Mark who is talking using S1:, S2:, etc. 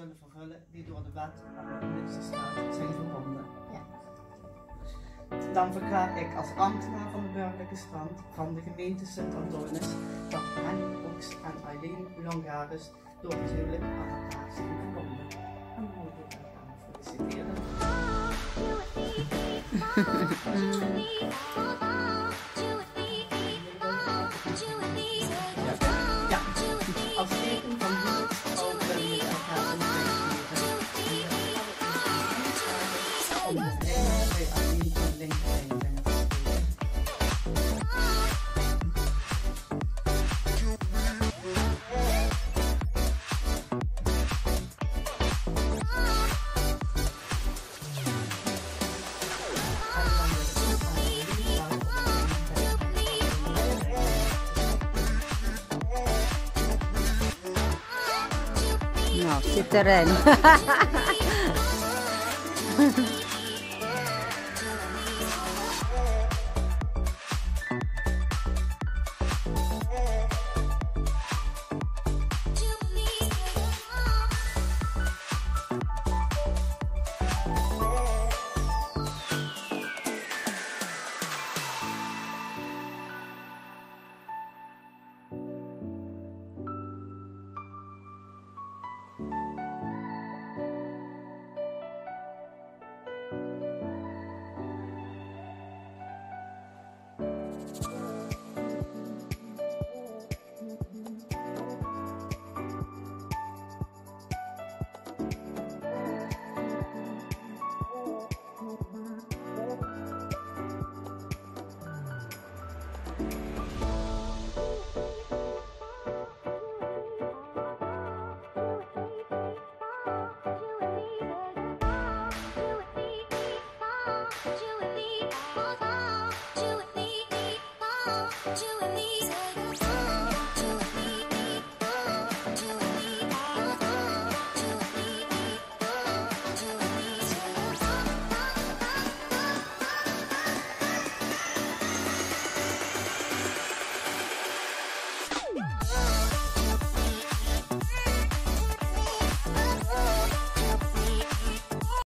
S1: zullen vervullen die door de wet aan de Olympische straat zijn verbonden.
S2: Ja.
S1: Dan verklaar ik als ambtenaar van de burgerlijke stand van de gemeente Sint-Antonis dat Henny Oks en Eileen Longaris door het huwelijk aan elkaar zijn verbonden. En dan moet ik elkaar feliciteren. Ja, als teken van huwelijk ook willen we elkaar een om de ene twee Eileen en linkerheen brengen te spelen.
S2: Nou, zit erin.